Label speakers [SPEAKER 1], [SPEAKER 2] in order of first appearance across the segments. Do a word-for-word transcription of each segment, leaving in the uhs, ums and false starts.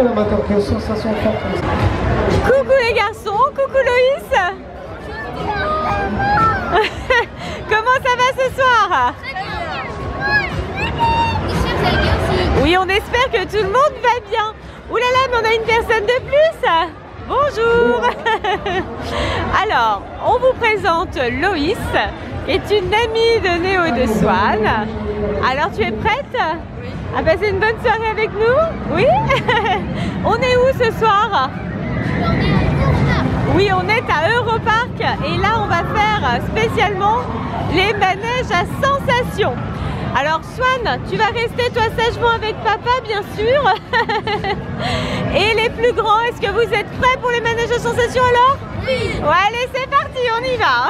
[SPEAKER 1] l'amateur, quelle sensation forte.
[SPEAKER 2] Coucou les garçons, coucou Loïs. Comment ça va ce soir? Oui, on espère que tout le monde va bien. Ouh là là, mais on a une personne de plus. Bonjour. Alors, on vous présente Loïs, qui est une amie de Néo de Swan. Alors, tu es prête à passer une bonne soirée avec nous? Oui. On est où ce soir? Oui, on est à Europark et là, on va faire spécialement les manèges à sensations. Alors Swan, tu vas rester toi sagement avec papa bien sûr. Et les plus grands, est-ce que vous êtes prêts pour les manèges à sensations alors? Oui. Ouais, allez, c'est parti, on y va.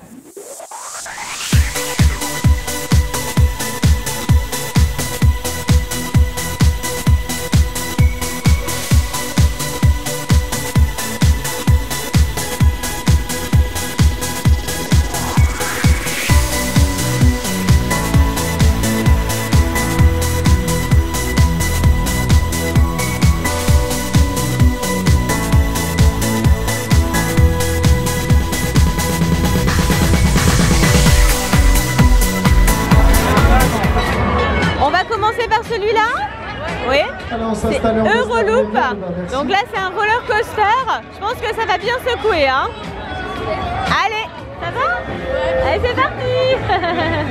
[SPEAKER 2] Par celui-là? Oui. C'est Euroloop. Donc là c'est un roller coaster. Je pense que ça va bien secouer. Hein. Allez, ça va? Allez, c'est parti.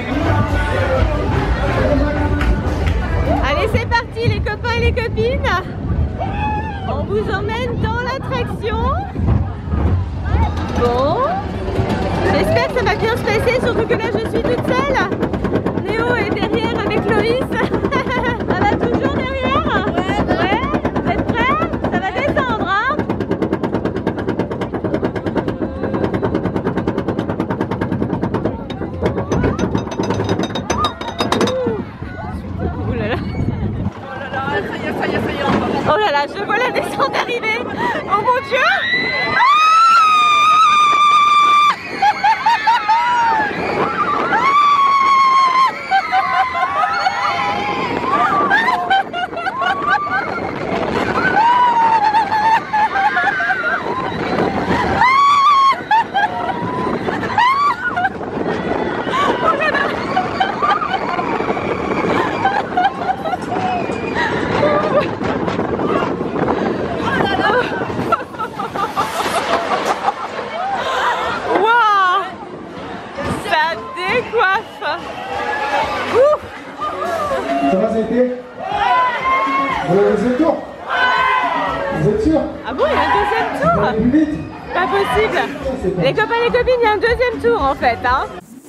[SPEAKER 2] Allez, c'est parti les copains et les copines. On vous emmène dans l'attraction. Bon. J'espère que ça va bien se passer, surtout que là je suis toute seule. Néo est derrière avec Loïs. Ça va toujours derrière? Ouais, ouais. Vous êtes prêts? Ça va descendre, hein? Ouh là là. Oh là là, ça y est, ça y est, ça y est. Oh là là, je vois la descente arriver. Oh mon Dieu!
[SPEAKER 1] Ça va, ça a été? Vous avez le deuxième tour? Vous êtes sûr?
[SPEAKER 2] Ah bon, il y a un deuxième tour?
[SPEAKER 1] Ça va aller plus vite?
[SPEAKER 2] Pas possible. Les copains et les copines, il y a un deuxième tour en fait. Hein.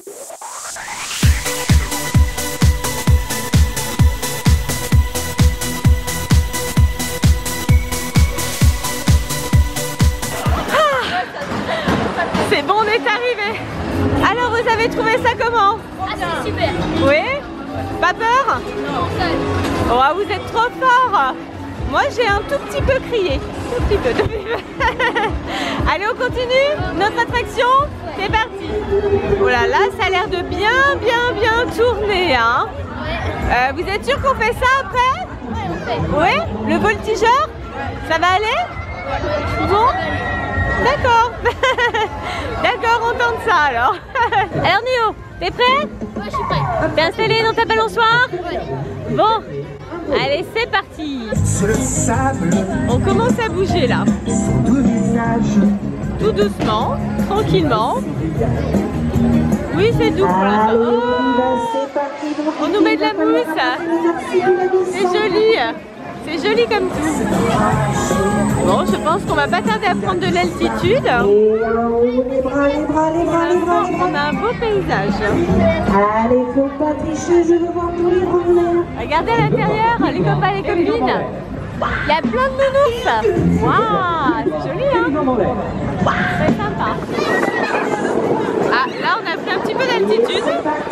[SPEAKER 2] C'est bon, on est arrivé. Alors, vous avez trouvé ça comment?
[SPEAKER 3] Ah, c'est super.
[SPEAKER 2] Oui? Pas peur?
[SPEAKER 3] Non, seul.
[SPEAKER 2] Oh, vous êtes trop fort. Moi, j'ai un tout petit peu crié. Tout petit peu. Allez, on continue notre attraction? C'est parti. Oh là là, ça a l'air de bien, bien, bien tourner. Hein. Euh, vous êtes sûr qu'on fait ça après?
[SPEAKER 3] Ouais, on fait.
[SPEAKER 2] Oui? Le voltigeur? Ça va aller? Bon? D'accord. D'accord, on tente ça alors. Alors Néo, t'es prêt?
[SPEAKER 3] Ouais, je suis prêt.
[SPEAKER 2] T'es installé dans ta balançoire?
[SPEAKER 3] Ouais.
[SPEAKER 2] Bon, allez, c'est parti.
[SPEAKER 4] Sur le sable,
[SPEAKER 2] On commence à bouger là.
[SPEAKER 4] tout visage.
[SPEAKER 2] Tout doucement, tranquillement. Oui, c'est doux pour l'instant. Oh, on nous met de la mousse. C'est joli. C'est joli comme tout. Bon, je pense qu'on va pas tarder à prendre de l'altitude.
[SPEAKER 4] Les bras, les bras, les bras, les bras.
[SPEAKER 2] On a un beau paysage.
[SPEAKER 4] Allez, faut pas tricher, je veux voir tous les revers.
[SPEAKER 2] Regardez à l'intérieur, les copains et les copines. Il y a plein de nounours. Waouh, c'est joli, hein? Très sympa. Ah, là, on a pris un petit peu d'altitude.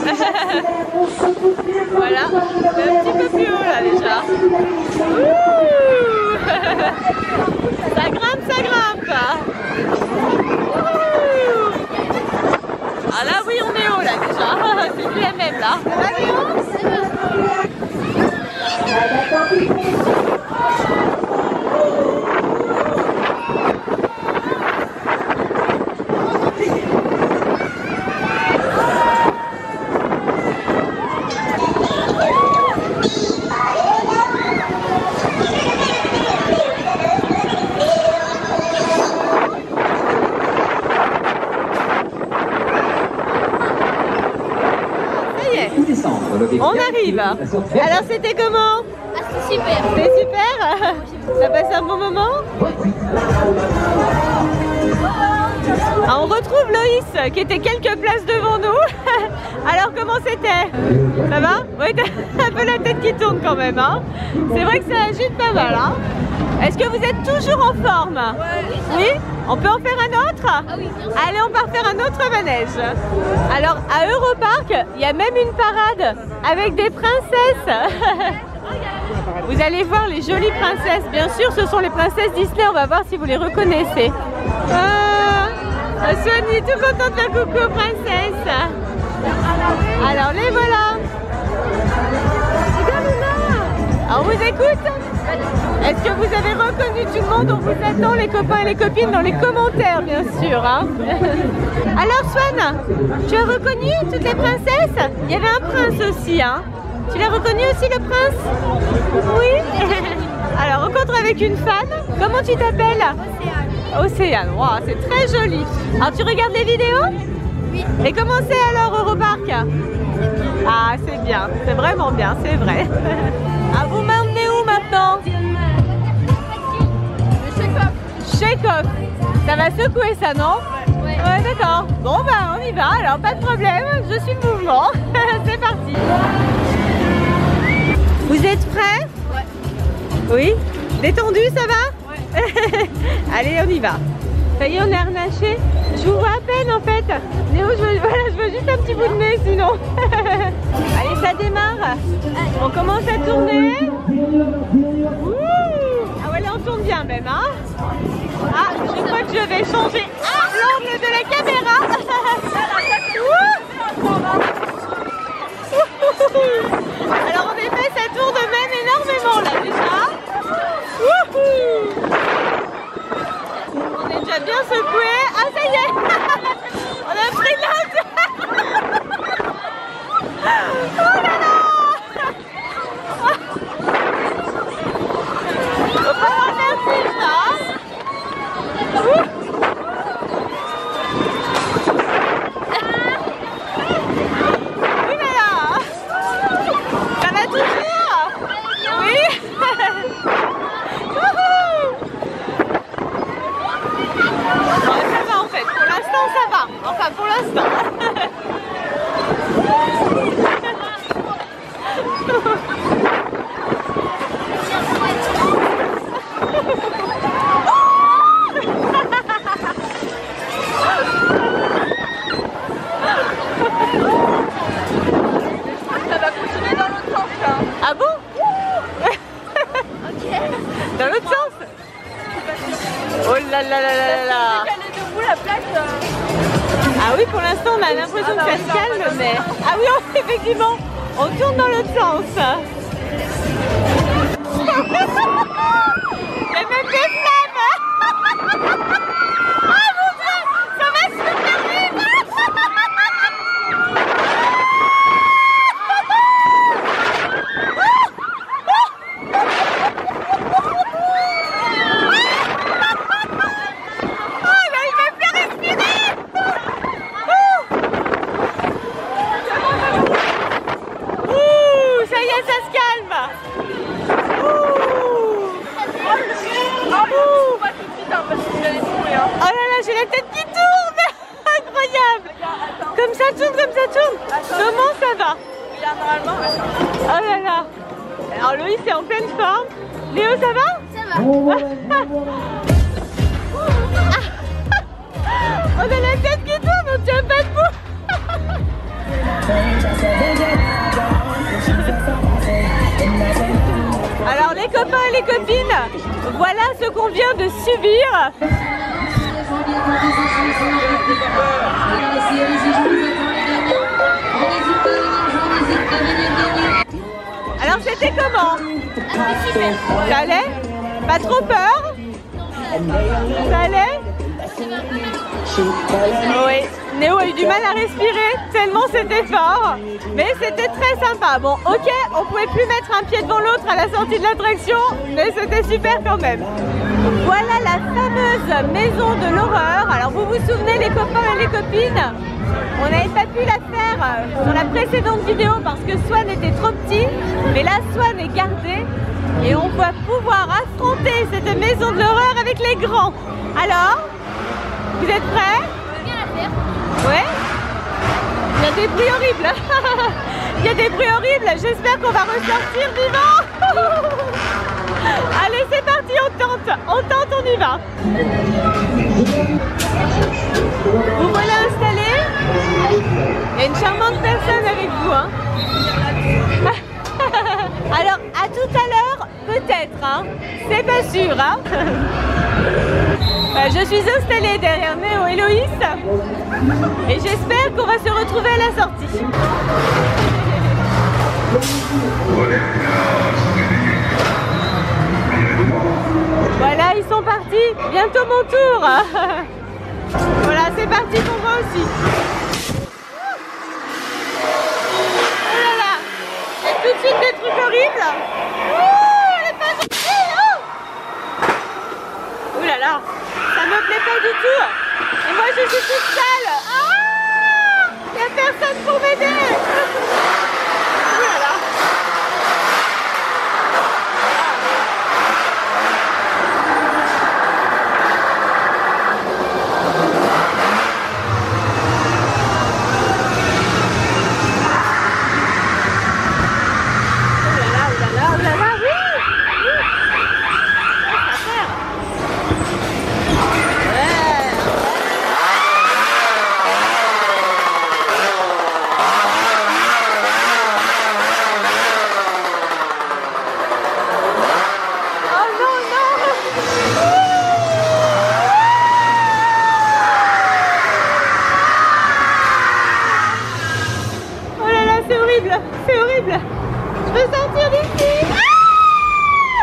[SPEAKER 2] Voilà, c'est un petit peu plus haut là déjà. Ouh. Ça grimpe, ça grimpe. Ouh. Ah là, oui, on est haut là déjà. C'est plus la même là. Ça va, Léon? arrive. Alors c'était comment?
[SPEAKER 3] Ah, c'est super.
[SPEAKER 2] C'était super. T'as passé un bon moment? Alors, on retrouve Loïs qui était quelques places devant nous. Alors comment c'était? Ça va? Oui, t'as un peu la tête qui tourne quand même. Hein, c'est vrai que ça agite pas mal. Hein. Est-ce que vous êtes toujours en forme? Ouais. Oui? On peut en faire un autre?
[SPEAKER 3] Ah oui, bien sûr.
[SPEAKER 2] Allez, on part faire un autre manège. Alors, à Europark, il y a même une parade avec des princesses. Vous allez voir les jolies princesses. Bien sûr, ce sont les princesses Disney. On va voir si vous les reconnaissez. Ah, Soigny, tout content de faire coucou aux princesses. Alors, les voilà. On vous écoute? Est-ce que vous avez reconnu tout le monde? On vous attend, les copains et les copines, dans les commentaires, bien sûr. Hein. Alors, Swan, tu as reconnu toutes les princesses? Il y avait un prince aussi. Hein. Tu l'as reconnu aussi, le prince? Oui. Alors, rencontre avec une fan. Comment tu t'appelles? Océane. Océane, wow, c'est très joli. Alors, tu regardes les vidéos? Oui. Et comment c'est alors, Europark? Ah, c'est bien. C'est vraiment bien, c'est vrai. Ah, vous m'emmenez où maintenant?
[SPEAKER 3] Le shake-off.
[SPEAKER 2] Shake-off. Ça va secouer ça, non?
[SPEAKER 3] Ouais.
[SPEAKER 2] Ouais, d'accord. Bon, bah, on y va. Alors, pas de problème. Je suis le mouvement. C'est parti. Vous êtes prêts?
[SPEAKER 3] Ouais.
[SPEAKER 2] Oui? Détendu, ça va? Ouais. Allez, on y va. Ça y est, on est harnaché. Je vous vois à peine en fait. Néo, je veux, voilà, je veux juste un petit bout de nez sinon. Allez, ça démarre. On commence à tourner. Ouh. Ah ouais, là on tourne bien même. Hein. Ah, je crois que je vais changer ah, l'angle de la caméra. Alors en effet, ça tourne même énormément là déjà. Wouhou. On est déjà bien secoué. Ah ça y est. On a pris l'autre. Oh là là. Faut pas remercier ça. Oui mais là. Ça va toujours? Oui. Ça va en fait, pour l'instant ça va. Enfin pour l'instant.
[SPEAKER 3] Ça va continuer dans l'autre sens là.
[SPEAKER 2] Ah bon?
[SPEAKER 3] Ok.
[SPEAKER 2] Dans l'autre sens? Oh là là là là là.
[SPEAKER 3] Elle est debout la plaque.
[SPEAKER 2] Ah oui, pour l'instant on a l'impression
[SPEAKER 3] Ah bah
[SPEAKER 2] que ça
[SPEAKER 3] oui,
[SPEAKER 2] se
[SPEAKER 3] non,
[SPEAKER 2] calme,
[SPEAKER 3] pas
[SPEAKER 2] mais... Ah oui, on- effectivement, on tourne dans l'autre sens. Il y a même des flammes. Ah mon Dieu, ça va super vite. Oh là, il va plus respirer. Ouh, ça y est, ça se calme. Ouh. Ouh. Oh là là, j'ai la tête qui tourne. Incroyable. Comme ça tourne, comme ça tourne. Comment ça va? Oh là là. Alors Loïs est en pleine forme. Léo, ça va?
[SPEAKER 3] Ça va.
[SPEAKER 2] On a la tête qui tourne, on tient pas debout. Alors les copains et les copines, voilà ce qu'on vient de subir. Alors c'était comment? Ça allait? Pas trop peur? Ça allait? Oui, Néo a eu du mal à respirer tellement c'était fort, mais c'était très sympa. Bon, ok, on pouvait plus mettre un pied devant l'autre à la sortie de l'attraction, mais c'était super quand même. Voilà la fameuse maison de l'horreur. Alors vous vous souvenez les copains et les copines, On n'avait pas pu la faire sur la précédente vidéo parce que Swan était trop petit, mais là Swan est gardé et on va pouvoir affronter cette maison de l'horreur avec les grands. Alors, vous êtes prêts?
[SPEAKER 3] Je veux bien la faire.
[SPEAKER 2] Ouais. Il y a des bruits horribles. Il y a des bruits horribles. J'espère qu'on va ressortir vivant. Allez, c'est parti, on tente. On tente, on y va. Vous voilà installés. Il y a une charmante personne avec vous. Hein. Alors, à tout à l'heure, peut-être. Hein. C'est pas sûr. Hein. Je suis installée derrière Néo et Loïs et j'espère qu'on va se retrouver à la sortie. Voilà, ils sont partis. Bientôt mon tour. Voilà, c'est parti pour moi aussi. Oh là là, il y a tout de suite des trucs horribles. Oh, elle est pas gentille. Oh là là, ça me plaît pas du tout. Et moi je suis toute seule. Ah, il n'y a personne pour m'aider. Oh là là. C'est horrible. Je veux sortir d'ici. Ah,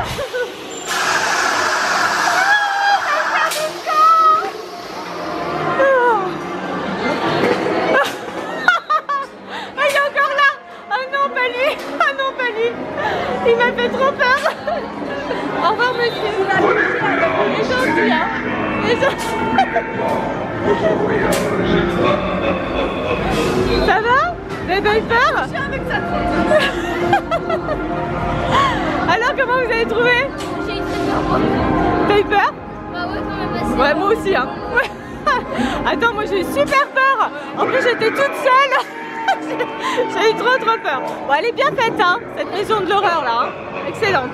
[SPEAKER 2] ah, il est encore là. Oh non, pas lui. Oh non, pas lui. Il m'a fait trop peur. Au revoir, monsieur. Il est gentil, hein. Il est gentil. Ça va? Vous avez pas eu peur?
[SPEAKER 3] Je suis avec sa tête.
[SPEAKER 2] Alors, comment vous avez trouvé?
[SPEAKER 3] J'ai eu très peur.
[SPEAKER 2] T'as eu peur?
[SPEAKER 3] Bah ouais, quand même assez.
[SPEAKER 2] Ouais, moi aussi, hein. Attends, moi j'ai eu super peur. En plus, j'étais toute seule. J'ai eu trop trop peur. Bon, elle est bien faite, hein, cette maison de l'horreur là. Hein. Excellente.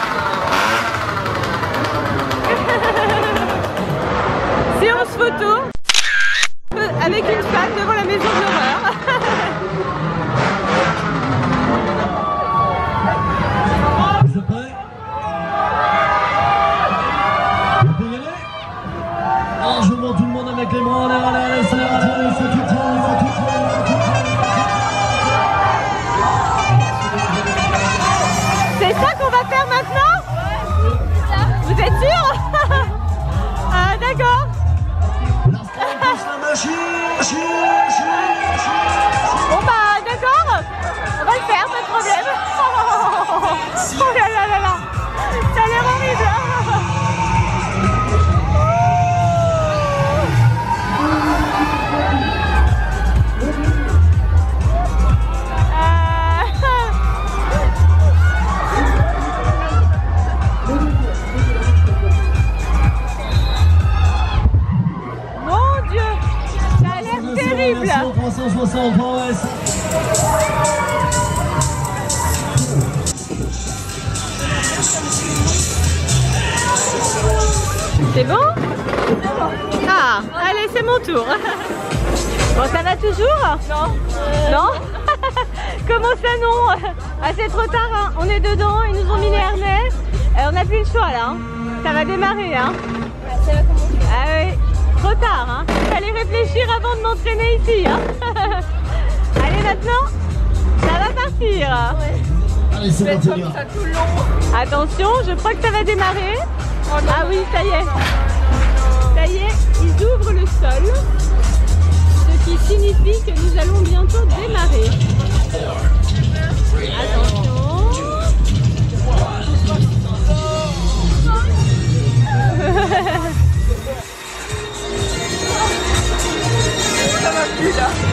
[SPEAKER 2] Séance photo avec une femme devant la maison de l'horreur.
[SPEAKER 5] Vous êtes prêts? Vous pouvez y aller? Alors je vois tout le monde avec les bras en l'air, allez, allez, c'est la radio, c'est tout le temps, il faut tout le temps, il faut tout le temps.
[SPEAKER 2] C'est ça qu'on va faire maintenant? Vous êtes sûr? Ah d'accord.
[SPEAKER 5] La machine, machine, machine, machine.
[SPEAKER 2] Bon bah d'accord, on va le faire, pas de problème. Oh là là là là, ça a l'air horrible. Mon Dieu, ça a l'air terrible.
[SPEAKER 5] trois cent soixante, ouais.
[SPEAKER 2] C'est bon? Ah, allez, c'est mon tour. Bon, ça va toujours? Non. Euh... Non? Comment ça non? Ah, c'est trop tard, hein. On est dedans, ils nous ont mis les harnais. Euh, on n'a plus le choix là. Hein. Ça va démarrer. Hein.
[SPEAKER 3] Ça va commencer.
[SPEAKER 2] Ah oui, trop tard. Hein. Il fallait réfléchir avant de m'entraîner ici. Hein. Allez, maintenant, ça va partir.
[SPEAKER 3] Ouais.
[SPEAKER 5] Allez, c'est parti, les gars.
[SPEAKER 3] Ça tout le long.
[SPEAKER 2] Attention, je crois que ça va démarrer.
[SPEAKER 3] Oh, non,
[SPEAKER 2] Ah oui, ça y est.
[SPEAKER 3] non, non.
[SPEAKER 2] Ça y est, ils ouvrent le sol. Ce qui signifie que nous allons bientôt démarrer. Attention.
[SPEAKER 3] Ça va plus là.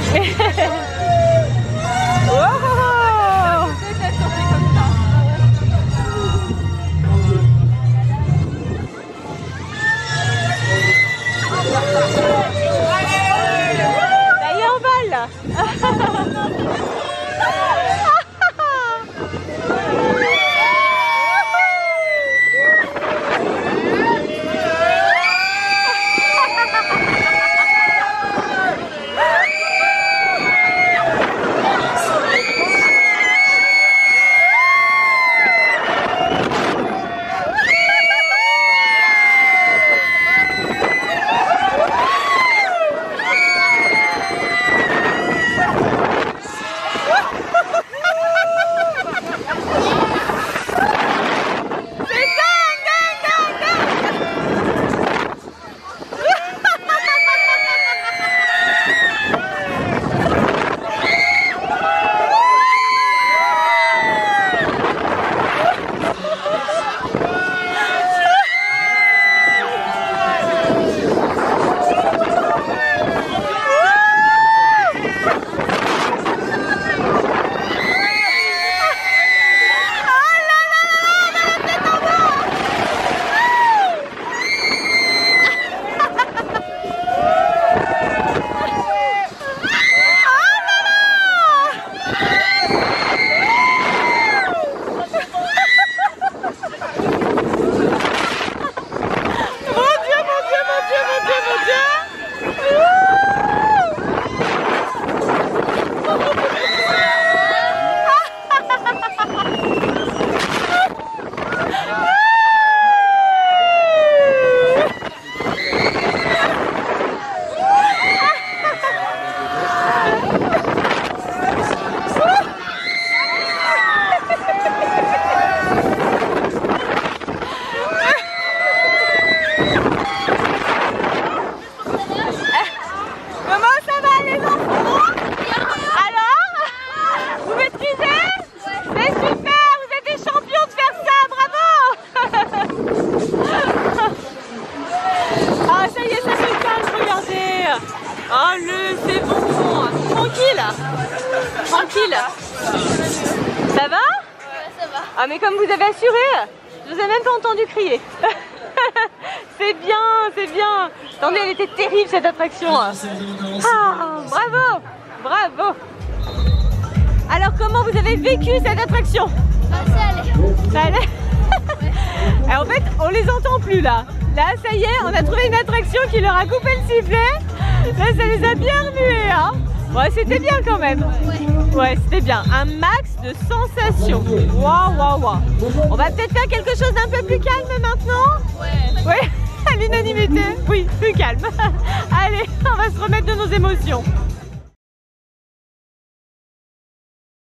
[SPEAKER 2] mais comme vous avez assuré, je vous ai même pas entendu crier. C'est bien, c'est bien. Attendez, elle était terrible cette attraction. Ah, bravo, bravo. Alors comment vous avez vécu cette attraction?
[SPEAKER 6] Ça allait.
[SPEAKER 2] Ça allait. Et en fait, on les entend plus là. Là, ça y est, on a trouvé une attraction qui leur a coupé le sifflet. Là, ça les a bien remués, hein. Ouais, c'était bien quand même. Ouais, c'était bien. Un max de sensations. Waouh, waouh, waouh. On va peut-être faire quelque chose d'un peu plus calme maintenant.
[SPEAKER 6] Ouais.
[SPEAKER 2] Ouais, à l'unanimité. Oui, plus calme. Allez, on va se remettre de nos émotions.